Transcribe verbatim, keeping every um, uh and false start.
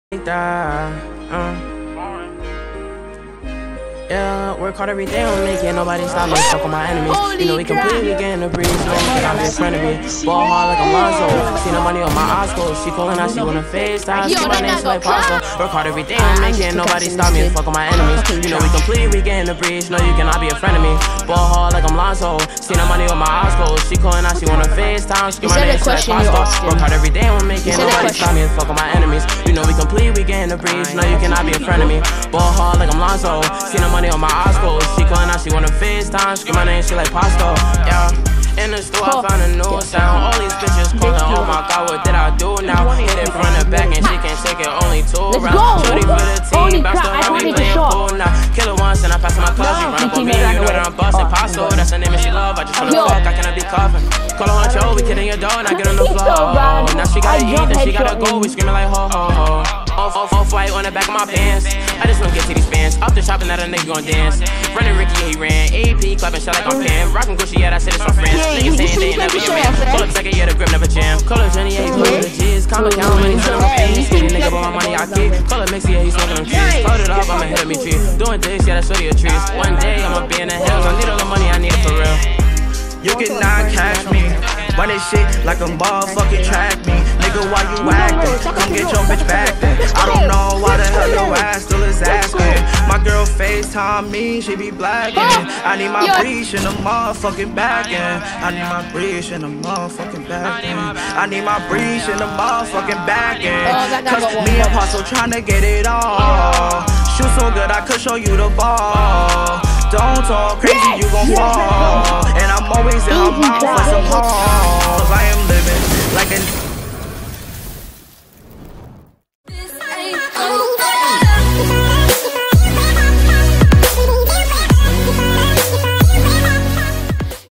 Uh, yeah, work hard every day on making nobody stop me. Fuck on my enemies. You know we completely getting the breeze. No one can be in front of me. Ball hard like a Lonzo. See the money on my eyes closed. She calling out, she wanna FaceTime. See my name, she like pasto. Work hard every day on making nobody stop me. Fuck on my enemies. You know we completely getting the breeze. No, you cannot be a friend of me. Ball hard like I'm Lonzo. See the money on my eyes closed. She calling out, she wanna FaceTime. See my name, she like pasto. Work hard every day on making nobody stop me. Fuck on my enemies. You know we completely getting the breeze. No, you cannot be a friend of me. Ball hard like I'm Lonzo. See the money on my eyes closed. She calling out, she wanna FaceTime. Scream my name, she like pasto. Yeah. In the store, I found a new sound. All these bitches calling, oh my god, what did I do now? Hit it from the back and she can't take it, only two rounds. Shorty for the team, bounce to her, we playing pool now. Kill it once and I pass my class, she run up on me, you know that I'm bossing. Pasto, that's the name and she love, I just wanna fuck, I cannot be coughing. Call her on Joe, we kidding your door and I get on the floor. Now she gotta eat, then she gotta go, we screaming like ho ho ho. Off, off, off white on the back of my pants. I just wanna get to these fans. Off the shopping, that a nigga gon' dance. Running Ricky, he ran. A P, clapping shit like I'm Pam. Rockin' Gucci, yeah, that shit is for friends. Niggas saying they ain't never your man. Pull up second, yeah, the grip never jam. Call her Jenny, yeah, he close the G's. Comma count money, son of a fiend. Steady nigga, but my money I keep. Call her Mixie, yeah, he smoking them trees. Hold it up, I'ma hit me tree. Doing this, yeah, that's shorty of trees. One day, I'ma be in the hills. I need all the money, I need it for real. You cannot catch me. Run this shit like a motherfucking track me. Nigga, why you acting? Come get your bitch back then. I don't know why the hell your ass still is asking. My girl FaceTime me, she be blacking. I need my breach in the motherfucking back end. I need my breach in the motherfucking back end. I need my breach in the motherfucking back end. Cause me and Pasto tryna get it all. Shoot so good I could show you the ball. Don't talk crazy, you gon' fall. And I'm always in her mouth for some hoes. I am living like an